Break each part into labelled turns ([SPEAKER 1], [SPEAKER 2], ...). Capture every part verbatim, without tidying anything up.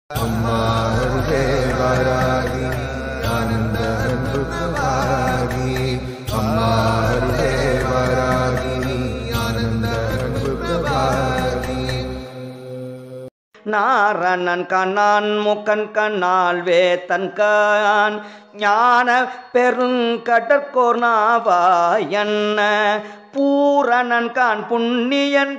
[SPEAKER 1] அம்மா அருகே வாராகி ஆனந்த அன்பு வாராகி அம்மா அருகே வாராகி ஆனந்த அன்பு வாராகி
[SPEAKER 2] நாரணன் கண்ணான் முக்கன் கண்ணால் வேத்தன் கான் ஞான பெருங்கடற்கோர் நாவாயன்ன பூரணன் கான் புண்ணியன்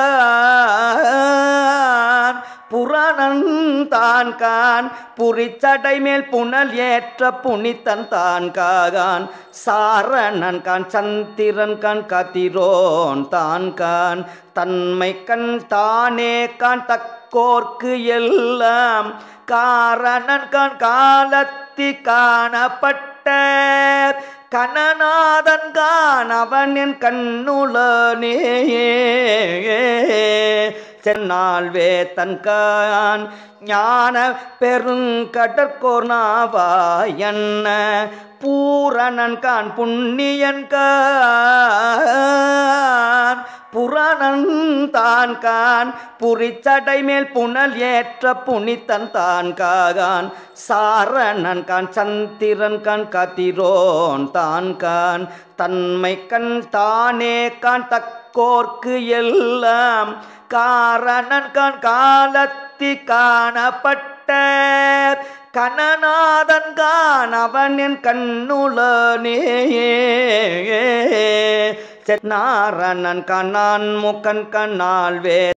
[SPEAKER 2] கான் புராணன் தான் கான் புரிச்சடை மேல் புனல் ஏற்ற புனித்தன் தான் கான் சாரணன் கான் சந்திரன் கான் கதிரோன் தான் கான் தன்மை கண் தானே கான் தக்கோர்க்கு எல்லாம் காரணன் கான் காலத்தி காணப்பட்ட கணநாதன் கான் அவன் என் கண்ணுளனே சென்னால் வேத்தன் கான் ஞான பெருங்கடற்கோர் நாவாயன்ன பூரணன் கான் புண்ணியன் கான் புராணன் தான் கான் புரிச்சடை மேல் புனல் ஏற்ற புனித்தன் தான் கான் சாரணன் கான் சந்திரன் கான் கதிரோன் தான் கான் தன்மை கண் தானே கான் தக்கோர்க்கு எல்லாம் காரணன் கான் காலத்தி காணப்பட்ட கணநாதன் கான் அவன் என் கண்ணுளனே நாரணன் கண்ணான் முக்கன் கண்ணால் வே